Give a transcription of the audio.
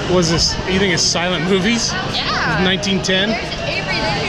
Was this? You think it's silent movies? Yeah. 1910. There's Avery.